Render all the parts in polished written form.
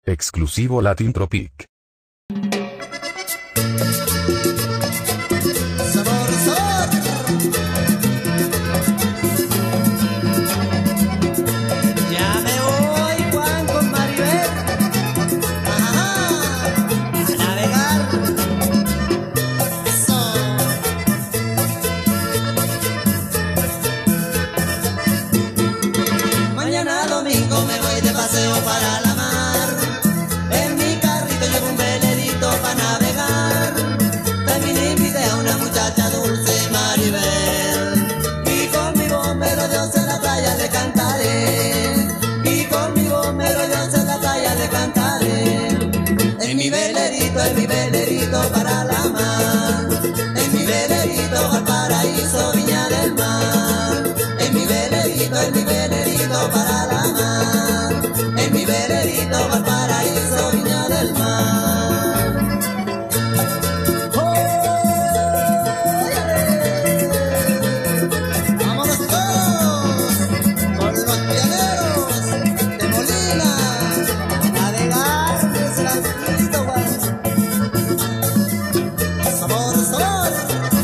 Exclusivo Latin Tropic. Sabor, sabor. Ya me voy, Juan, con Maribel. Ajá, a navegar. Eso. Mañana domingo me voy de paseo para la mar. En mi carrito llevo un velerito para navegar. También invité a una muchacha dulce, Maribel. Y con mi bombero Dios en la playa le cantaré. Y con mi bombero Dios en la playa le cantaré. En mi velerito para la mar. En mi velerito al paraíso, Viña del Mar. En mi velerito para la mar. En mi velerito al paraíso, Viña del Mar. ¡Oh! ¡Vámonos todos! Con los pioneros de Molina. A navegar desde las Cristóbal. Sabor, sabor.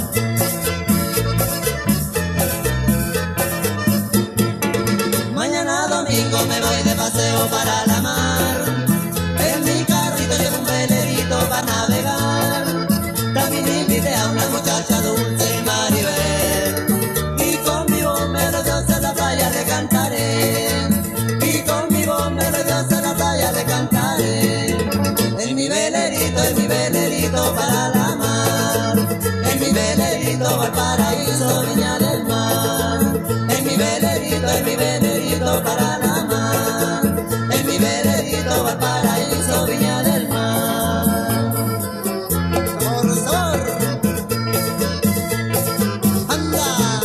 Mañana domingo me voy de paseo para la mar. En mi carrito llevo un velerito para navegar. También invité a una muchacha dulce, Maribel. Y con mi bombero Dios en la playa le cantaré. Y con mi bombero Dios en la playa le cantaré. En mi velerito para la mar. En mi velerito al paraíso, Viña del Mar. En mi velerito para la mar. En mi velerito al paraíso, Viña del Mar. Sabor, sabor. Anda.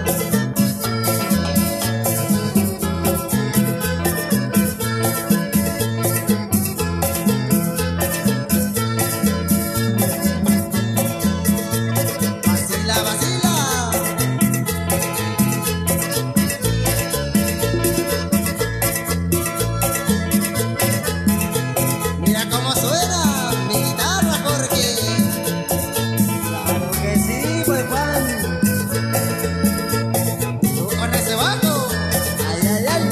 Vacila, vacila. Mira cómo suena mi guitarra, Jorge. Claro que sí, pues Juan. Tú con ese bajo. Ay, ay, ay.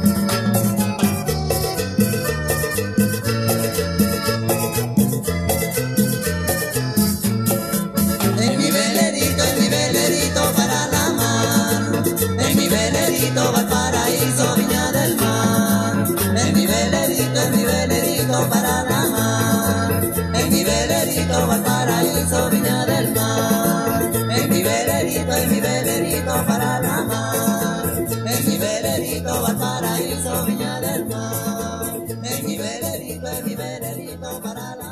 En mi velerito para la mar. En mi velerito al paraíso, Viña del Mar. En mi velerito para la mar. En mi velerito al paraíso, Viña del Mar. En mi velerito para la mar. En mi velerito al paraíso, Viña del Mar. En mi velerito para la mar.